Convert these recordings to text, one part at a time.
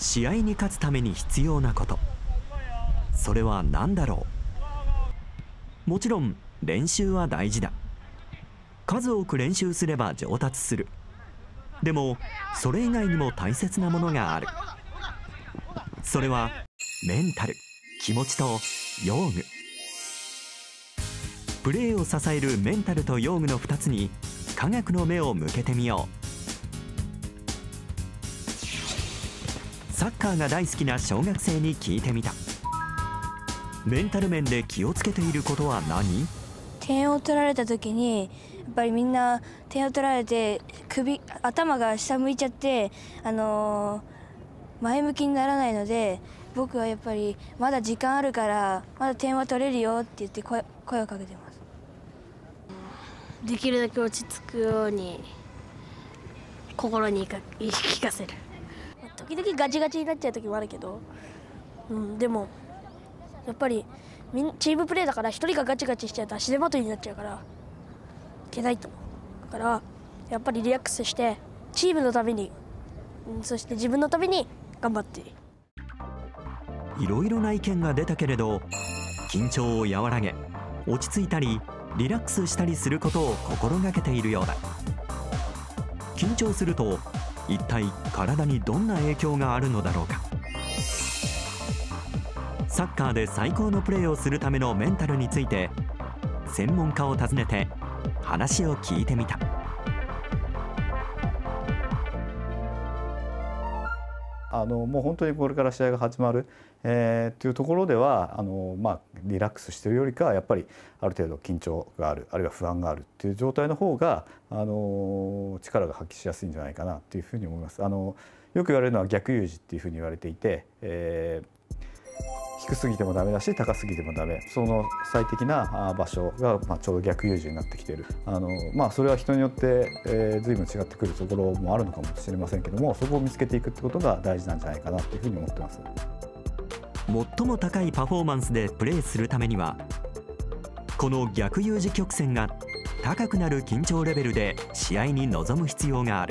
試合に勝つために必要なこと、それは何だろう。もちろん練習は大事だ。数多く練習すれば上達する。でもそれ以外にも大切なものがある。それはメンタル、気持ちと用具。プレーを支えるメンタルと用具の2つに科学の目を向けてみよう。サッカーが大好きな小学生に聞いてみた。メンタル面で気をつけていることは何？ 点を取られた時にやっぱりみんな点を取られて頭が下向いちゃって前向きにならないので、僕はやっぱりまだ時間あるからまだ点は取れるよって言って声をかけてます。 できるだけ落ち着くように心に言い聞かせる。時々ガチガチになっちゃう時もあるけど、でもやっぱりチームプレーだから一人がガチガチしちゃうと足手まといになっちゃうからいけないと思う。だからやっぱりリラックスしてチームのために、そして自分のために頑張って。 いろいろな意見が出たけれど、緊張を和らげ落ち着いたりリラックスしたりすることを心がけているようだ。緊張すると一体体にどんな影響があるのだろうか。サッカーで最高のプレーをするためのメンタルについて専門家を訪ねて話を聞いてみた。 もう本当にこれから試合が始まる、というところではリラックスしているよりかはやっぱりある程度緊張がある、あるいは不安があるっていう状態の方が力が発揮しやすいんじゃないかなっていうふうに思います。よく言われるのは逆有事っていうふうに言われていて、低すぎてもダメだし高すぎてもダメ、その最適な場所がちょうど逆有事になってきている。それは人によって、随分違ってくるところもあるのかもしれませんけども、そこを見つけていくってことが大事なんじゃないかなというふうに思ってます。 最も高いパフォーマンスでプレーするためには、この逆有事曲線が高くなる緊張レベルで試合に臨む必要がある。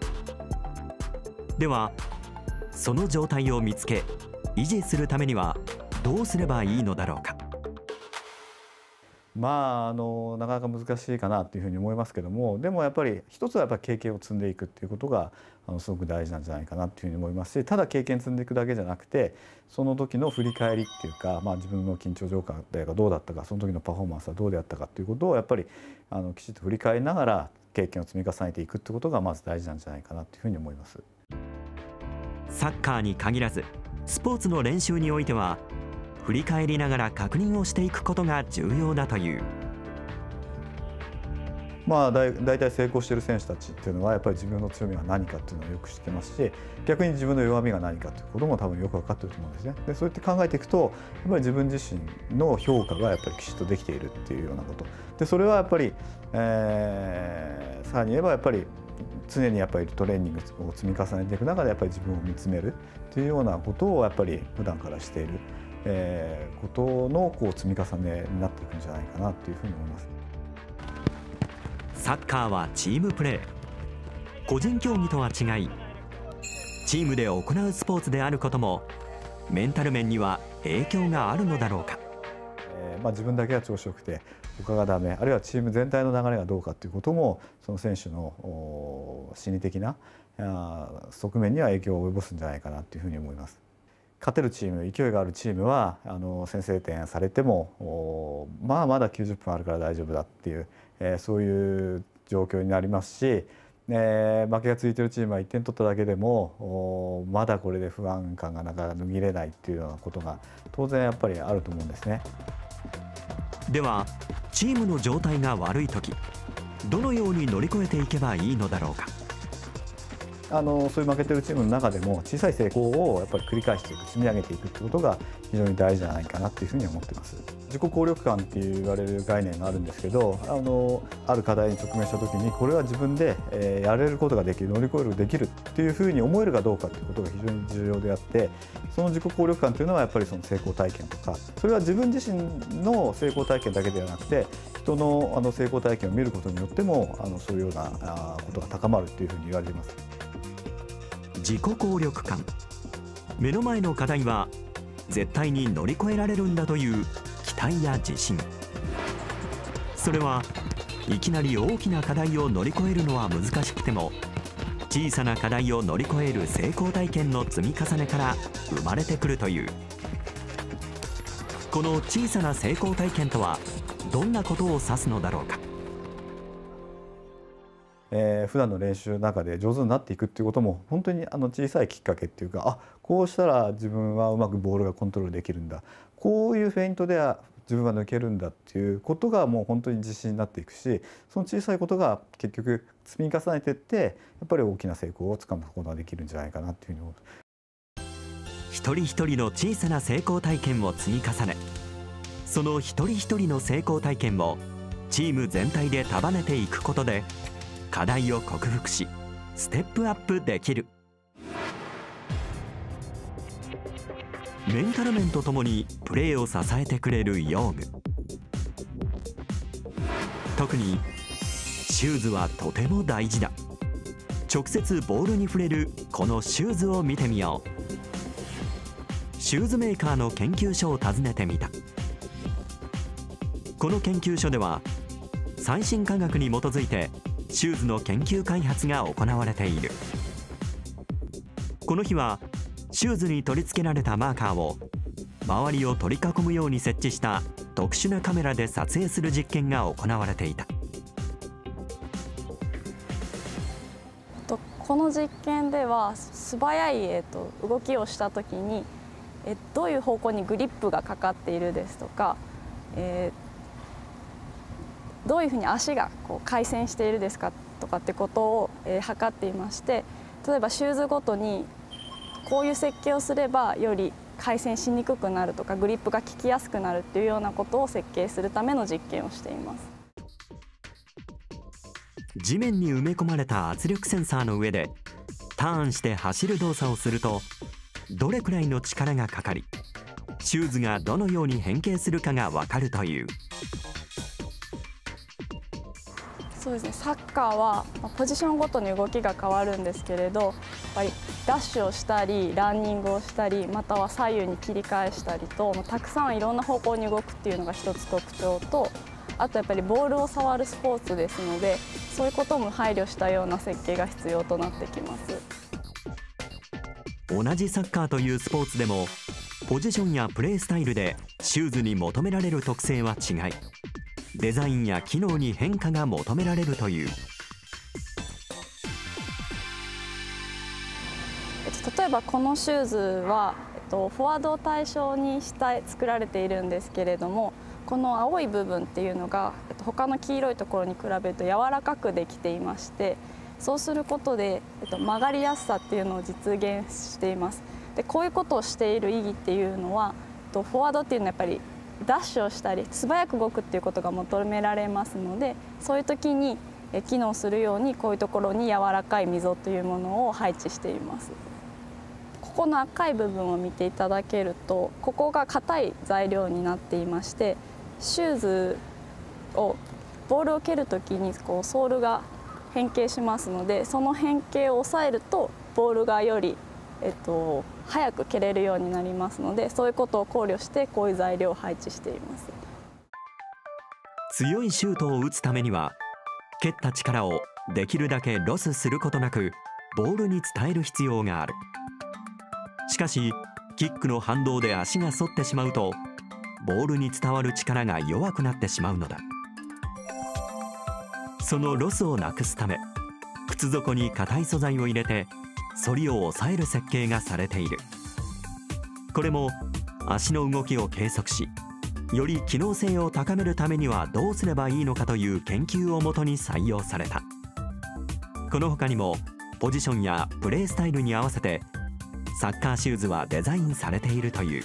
ではその状態を見つけ維持するためにはどうすればいいのだろうか。 なかなか難しいかなというふうに思いますけども、でもやっぱり一つはやっぱり経験を積んでいくっていうことがすごく大事なんじゃないかなというふうに思いますし、ただ経験積んでいくだけじゃなくて、その時の振り返りっていうか、自分の緊張状態がどうだったか、その時のパフォーマンスはどうであったかということをやっぱりきちっと振り返りながら経験を積み重ねていくってことがまず大事なんじゃないかなというふうに思います。 サッカーに限らずスポーツの練習においては振り返りながら確認をしていくことが重要だという。 大体成功している選手たちっていうのはやっぱり自分の強みは何かっていうのをよく知ってますし、逆に自分の弱みが何かということも多分よく分かっていると思うんですね。でそうやって考えていくとやっぱり自分自身の評価がやっぱりきちっとできているっていうようなことで、それはやっぱり、さらに言えばやっぱり常にやっぱりトレーニングを積み重ねていく中でやっぱり自分を見つめるというようなことをやっぱり普段からしている、ことの積み重ねになっていくんじゃないかなというふうに思います。 サッカーはチームプレー。個人競技とは違い、チームで行うスポーツであることもメンタル面には影響があるのだろうか。 自分だけが調子よくて他がダメ、あるいはチーム全体の流れがどうかということもその選手の心理的な側面には影響を及ぼすんじゃないかなというふうに思います。勝てるチーム、勢いがあるチームは先制点されてもまだ90分あるから大丈夫だっていう、そういう状況になりますし、負けがついているチームは1点取っただけでもまだこれで不安感がなかなか拭いれないっていうようなことが当然やっぱりあると思うんですね。 ではチームの状態が悪い時、どのように乗り越えていけばいいのだろうか。 そういう負けてるチームの中でも小さい成功をやっぱり繰り返していく、積み上げていくってことが非常に大事じゃないかなっていうふうに思ってます。自己効力感って言われる概念があるんですけど、ある課題に直面した時にこれは自分でやれることができる、乗り越えるできるっていうふうに思えるかどうかっていうことが非常に重要であって、その自己効力感というのはやっぱりその成功体験とか、それは自分自身の成功体験だけではなくて人の成功体験を見ることによってもそういうようなことが高まるっていうふうに言われています。 自己効力感、 目の前の課題は絶対に乗り越えられるんだという期待や自信。それはいきなり大きな課題を乗り越えるのは難しくても、小さな課題を乗り越える成功体験の積み重ねから生まれてくるという。この小さな成功体験とはどんなことを指すのだろうか。 普段の練習の中で上手になっていくっていうことも本当に小さいきっかけっていうか、こうしたら自分はうまくボールがコントロールできるんだ、こういうフェイントでは自分は抜けるんだっていうことがもう本当に自信になっていくし、その小さいことが結局積み重ねていってやっぱり大きな成功をつかむことができるんじゃないかなっていうふうに思う。 一人一人の小さな成功体験を積み重ね、その一人一人の成功体験をチーム全体で束ねていくことで課題を克服しステップアップできる。メンタル面とともにプレーを支えてくれる用具。特にシューズはとても大事だ。直接ボールに触れるこのシューズを見てみよう。シューズメーカーの研究所を訪ねてみた。この研究所では最新科学に基づいてシューズの研究開発が行われている。この日はシューズに取り付けられたマーカーを周りを取り囲むように設置した特殊なカメラで撮影する実験が行われていた。 この実験では素早い動きをした時にどういう方向にグリップがかかっているですとか、どういうふうに足が回旋しているですかとかってことを測っていまして、例えばシューズごとにこういう設計をすればより回旋しにくくなるとかグリップが効きやすくなるっていうようなことを設計するための実験をしています。 地面に埋め込まれた圧力センサーの上でターンして走る動作をするとどれくらいの力がかかりシューズがどのように変形するかが分かるという。 そうですね、サッカーはポジションごとに動きが変わるんですけれど、やっぱりダッシュをしたりランニングをしたりまたは左右に切り返したりとたくさんいろんな方向に動くっていうのが一つ特徴と、あとやっぱりボールを触るスポーツですのでそういうことも配慮したような設計が必要となってきます。 同じサッカーというスポーツでもポジションやプレースタイルでシューズに求められる特性は違い、デザインや機能に変化が求められるという。 例えばこのシューズは、フォワードを対象にして作られているんですけれども、この青い部分っていうのが、他の黄色いところに比べると柔らかくできていまして、そうすることで、曲がりやすさっていうのを実現しています。でこういうことをしている意義っていうのは、フォワードっていうのはやっぱりダッシュをしたり素早く動くっていうことが求められますので、そういう時に機能するようにこういうところに柔らかい溝というものを配置しています。ここの赤い部分を見ていただけると、ここが硬い材料になっていまして、シューズをボールを蹴る時にソールが変形しますので、その変形を抑えるとボールがより早く蹴れるようになりますので、そういうことを考慮してこういう材料を配置しています。 強いシュートを打つためには蹴った力をできるだけロスすることなくボールに伝える必要がある。しかしキックの反動で足が反ってしまうとボールに伝わる力が弱くなってしまうのだ。そのロスをなくすため靴底に硬い素材を入れて反りを抑える設計がされている。これも足の動きを計測しより機能性を高めるためにはどうすればいいのかという研究をもとに採用された。この他にもポジションやプレースタイルに合わせてサッカーシューズはデザインされているという。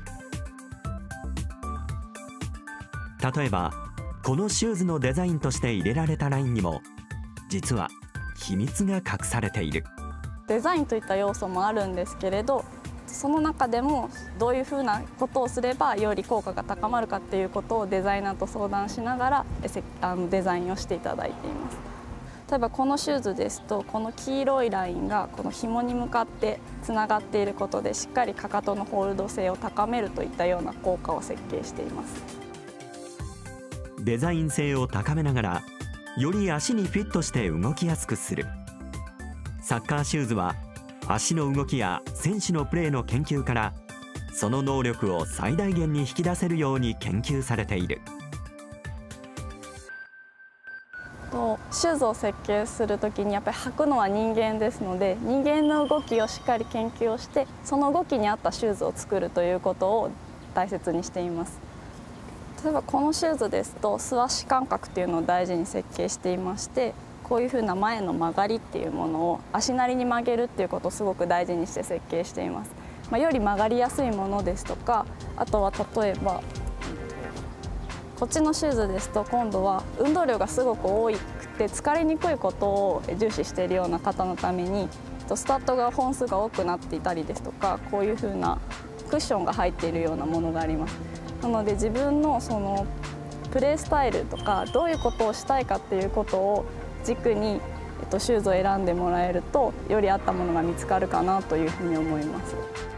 例えばこのシューズのデザインとして入れられたラインにも実は秘密が隠されている。 デザインといった要素もあるんですけれど、その中でもどういうふうなことをすればより効果が高まるかっていうことをデザイナーと相談しながらデザインをしていただいています。 例えばこのシューズですとこの黄色いラインがこの紐に向かってつながっていることでしっかりかかとのホールド性を高めるといったような効果を設計しています。 デザイン性を高めながらより足にフィットして動きやすくする。サッカーシューズは足の動きや選手のプレーの研究からその能力を最大限に引き出せるように研究されている。 シューズを設計するときにやっぱり履くのは人間ですので、人間の動きをしっかり研究をしてその動きに合ったシューズを作るということを大切にしています。例えばこのシューズですと素足感覚っていうのを大事に設計していまして、こういうふうな前の曲がりっていうものを足なりに曲げるっていうことをすごく大事にして設計しています。より曲がりやすいものですとか、あとは例えばこっちのシューズですと今度は運動量がすごく多くて疲れにくいことを重視しているような方のためにスタッドが本数が多くなっていたりですとか、こういうふうなクッションが入っているようなものがあります。なので自分のそのプレースタイルとかどういうことをしたいかっていうことを軸にシューズを選んでもらえるとより合ったものが見つかるかなというふうに思います。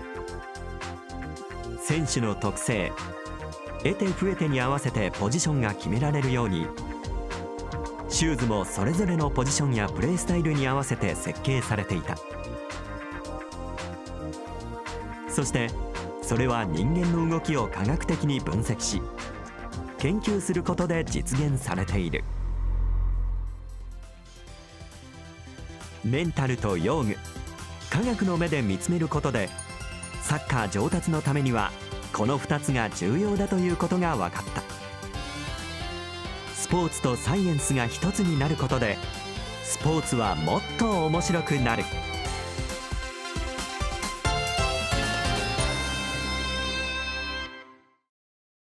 選手の特性、得手不得手に合わせてポジションが決められるように、シューズもそれぞれのポジションやプレースタイルに合わせて設計されていた。そしてそれは人間の動きを科学的に分析し研究することで実現されている。メンタルと用具、科学の目で見つめることでサッカー上達のためにはこの2つが重要だということが分かった。スポーツとサイエンスが一つになることでスポーツはもっと面白くなる。